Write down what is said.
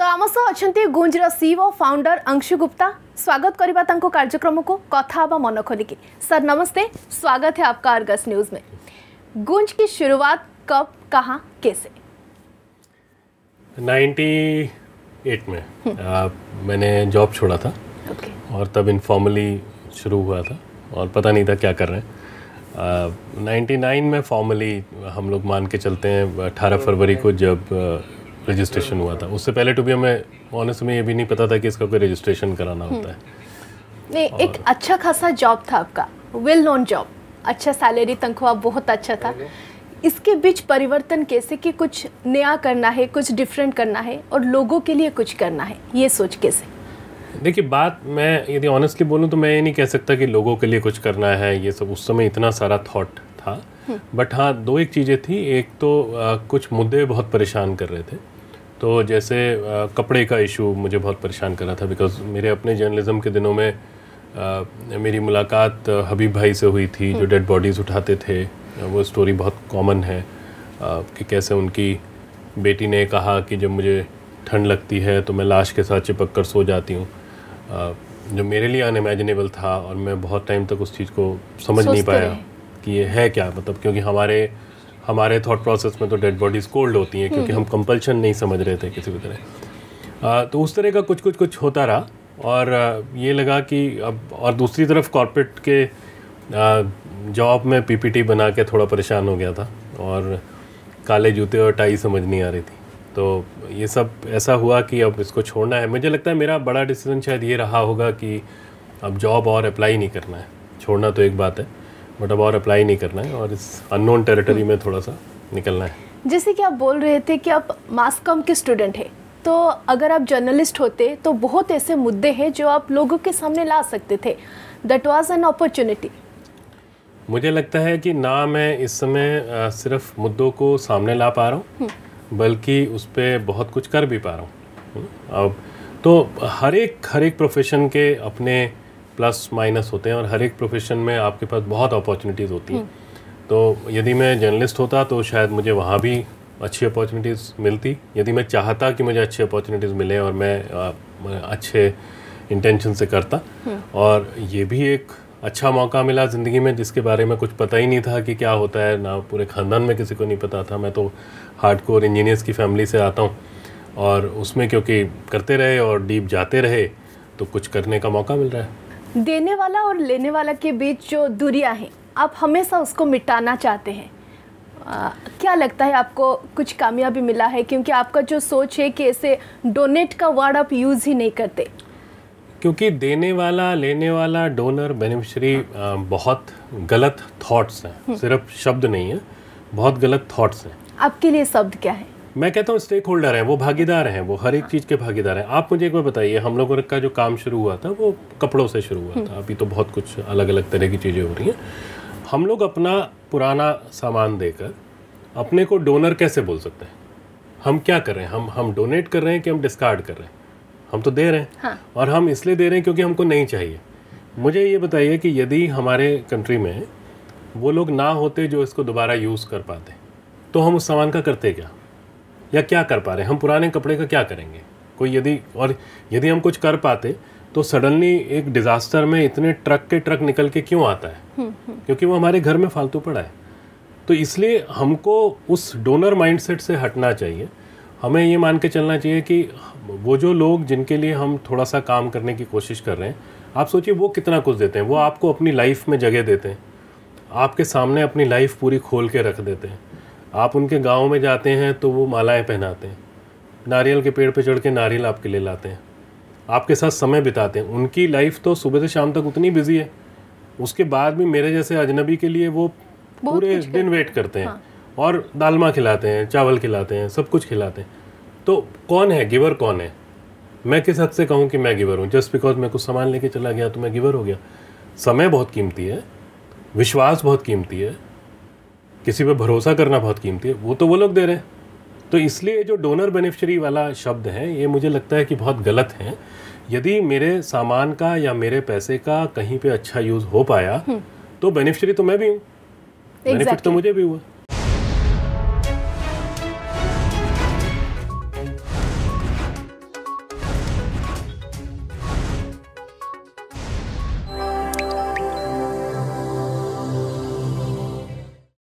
आम सह अच्छा गुंजर सीईओ फाउंडर अंशु गुप्ता। स्वागत करवा कार्यक्रम को कथा मन खोलिकी। सर नमस्ते, स्वागत है आपका अर्गस न्यूज में। गुंज की शुरुआत कब, कहाँ, कैसे? 98 में मैंने जॉब छोड़ा था। और तब इनफॉर्मली शुरू हुआ था और पता नहीं था क्या कर रहे हैं। 99 में फॉर्मली हम लोग मान के चलते हैं 18 फरवरी को जब रजिस्ट्रेशन हुआ था। उससे पहले तो भी हमें ऑनेस्ट में ये भी नहीं पता था कि इसका कोई रजिस्ट्रेशन कराना होता है। नहीं, एक अच्छा खासा जॉब था आपका, वेल नोन जॉब, अच्छा सैलरी, तनख्वाह बहुत अच्छा था। इसके बीच परिवर्तन कैसे कि कुछ नया करना है, कुछ डिफरेंट करना है और लोगों के लिए कुछ करना है, ये सोच कैसे? देखिए, बात मैं यदि ऑनेस्टली बोलूँ तो मैं ये नहीं कह सकता कि लोगों के लिए कुछ करना है, ये सब उस समय इतना सारा थॉट था। बट हाँ, दो एक चीज़ें थी। एक तो कुछ मुद्दे बहुत परेशान कर रहे थे। तो जैसे कपड़े का इशू मुझे बहुत परेशान कर रहा था, बिकॉज मेरे अपने जर्नलिज्म के दिनों में मेरी मुलाकात हबीब भाई से हुई थी जो डेड बॉडीज़ उठाते थे। वो स्टोरी बहुत कॉमन है कि कैसे उनकी बेटी ने कहा कि जब मुझे ठंड लगती है तो मैं लाश के साथ चिपक कर सो जाती हूँ, जो मेरे लिए अनइमेजिनेबल था। और मैं बहुत टाइम तक उस चीज़ को समझ नहीं पाया कि ये है क्या, मतलब क्योंकि हमारे थॉट प्रोसेस में तो डेड बॉडीज़ कोल्ड होती हैं, क्योंकि हम कंपल्शन नहीं समझ रहे थे किसी भी तरह। तो उस तरह का कुछ होता रहा। और ये लगा कि अब, और दूसरी तरफ कॉर्पोरेट के जॉब में पीपीटी बना के थोड़ा परेशान हो गया था और काले जूते और टाई समझ नहीं आ रही थी। तो ये सब ऐसा हुआ कि अब इसको छोड़ना है। मुझे लगता है मेरा बड़ा डिसीजन शायद ये रहा होगा कि अब जॉब और अप्लाई नहीं करना है। छोड़ना तो एक बात है, बट अब और अप्लाई नहीं करना है और इस अननोन टेरिटरी में थोड़ा सा निकलना है। जैसे कि आप बोल रहे थे कि आप मास कॉम के स्टूडेंट हैं, तो अगर आप जर्नलिस्ट होते तो बहुत ऐसे मुद्दे हैं जो आप लोगों के सामने ला सकते थे। That was an opportunity. मुझे लगता है कि ना मैं इस समय सिर्फ मुद्दों को सामने ला पा रहा हूँ, बल्कि उस पर बहुत कुछ कर भी पा रहा हूँ। अब तो हर एक प्रोफेशन के अपने प्लस माइनस होते हैं और हर एक प्रोफेशन में आपके पास बहुत अपॉर्चुनिटीज़ होती हैं। तो यदि मैं जर्नलिस्ट होता तो शायद मुझे वहाँ भी अच्छी अपॉर्चुनिटीज़ मिलती। यदि मैं चाहता कि मुझे अच्छी अपॉर्चुनिटीज़ मिले और मैं अच्छे इंटेंशन से करता। और ये भी एक अच्छा मौका मिला ज़िंदगी में जिसके बारे में कुछ पता ही नहीं था कि क्या होता है, ना पूरे ख़ानदान में किसी को नहीं पता था। मैं तो हार्डकोर इंजीनियर्स की फैमिली से आता हूँ और उसमें क्योंकि करते रहे और डीप जाते रहे तो कुछ करने का मौका मिल रहा है। देने वाला और लेने वाला के बीच जो दूरियां हैं, आप हमेशा उसको मिटाना चाहते हैं। क्या लगता है आपको कुछ कामयाबी मिला है? क्योंकि आपका जो सोच है कि ऐसे डोनेट का वर्ड आप यूज़ ही नहीं करते। क्योंकि देने वाला, लेने वाला, डोनर, बेनिफिशियरी बहुत गलत थॉट्स हैं। सिर्फ शब्द नहीं है, बहुत गलत थॉट्स हैं। आपके लिए शब्द क्या है? मैं कहता हूँ स्टेक होल्डर हैं, वो भागीदार हैं, वो हर एक चीज़ के भागीदार हैं। आप मुझे एक बार बताइए, हम लोगों का जो काम शुरू हुआ था वो कपड़ों से शुरू हुआ था। अभी तो बहुत कुछ अलग अलग तरह की चीज़ें हो रही हैं। हम लोग अपना पुराना सामान देकर अपने को डोनर कैसे बोल सकते हैं? हम क्या कर रहे हैं? हम डोनेट कर रहे हैं कि हम डिस्कार्ड कर रहे हैं? हम तो दे रहे हैं। हाँ। और हम इसलिए दे रहे हैं क्योंकि हमको नहीं चाहिए। मुझे ये बताइए कि यदि हमारे कंट्री में वो लोग ना होते जो इसको दोबारा यूज़ कर पाते, तो हम उस सामान का करते क्या, या क्या कर पा रहे हैं? हम पुराने कपड़े का क्या करेंगे? कोई यदि हम कुछ कर पाते तो सडनली एक डिज़ास्टर में इतने ट्रक के ट्रक निकल के क्यों आता है? क्योंकि वो हमारे घर में फालतू पड़ा है। तो इसलिए हमको उस डोनर माइंडसेट से हटना चाहिए। हमें ये मान के चलना चाहिए कि वो जो लोग जिनके लिए हम थोड़ा सा काम करने की कोशिश कर रहे हैं, आप सोचिए वो कितना कुछ देते हैं। वो आपको अपनी लाइफ में जगह देते हैं, आपके सामने अपनी लाइफ पूरी खोल के रख देते हैं। आप उनके गांव में जाते हैं तो वो मालाएं पहनाते हैं, नारियल के पेड़ पे चढ़ के नारियल आपके लिए लाते हैं, आपके साथ समय बिताते हैं। उनकी लाइफ तो सुबह से शाम तक उतनी बिजी है, उसके बाद भी मेरे जैसे अजनबी के लिए वो पूरे दिन वेट करते हैं। हाँ। और दालमा खिलाते हैं, चावल खिलाते हैं, सब कुछ खिलाते हैं। तो कौन है गिवर? कौन है? मैं किस हद से कहूँ कि मैं गिवर हूँ? जस्ट बिकॉज मैं कुछ सामान लेके चला गया तो मैं गिवर हो गया? समय बहुत कीमती है, विश्वास बहुत कीमती है, किसी पे भरोसा करना बहुत कीमती है। वो लोग दे रहे हैं। तो इसलिए जो डोनर बेनिफिशियरी वाला शब्द है, ये मुझे लगता है कि बहुत गलत है। यदि मेरे सामान का या मेरे पैसे का कहीं पे अच्छा यूज़ हो पाया तो बेनिफिशियरी तो मैं भी हूँ, बेनिफिट तो मुझे भी हुआ।